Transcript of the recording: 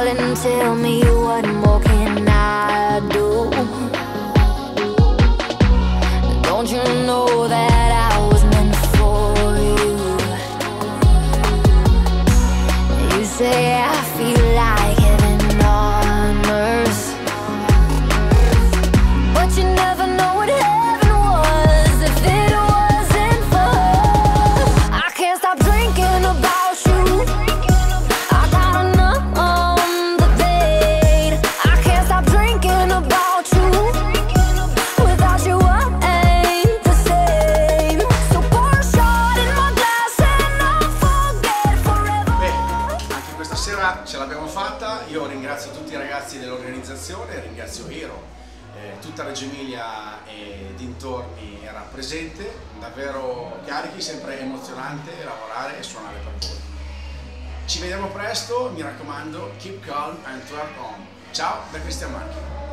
darling, tell me what more can I do? Don't you know that I was meant for you? You say I feel like heaven on earth, but you never know what heaven was if it wasn't for her. I can't stop drinking about you. I got enough on the plate. I can't stop drinking about you. Without you I ain't the same. So pour a shot in my glass and I'll forget forever. Beh, anche questa sera ce l'abbiamo fatta. Io ringrazio tutti i ragazzi dell'organizzazione, ringrazio Hero. Tutta Reggio Emilia e dintorni era presente, davvero carichi, sempre emozionante lavorare e suonare per voi. Ci vediamo presto, mi raccomando, keep calm and work on. Ciao da Cristian Marchi.